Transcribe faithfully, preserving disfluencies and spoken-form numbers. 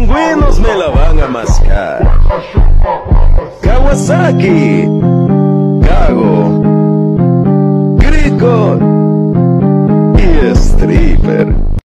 pingüinos me la van a mascar. Kawasaki, Kago, Crico y Stripper.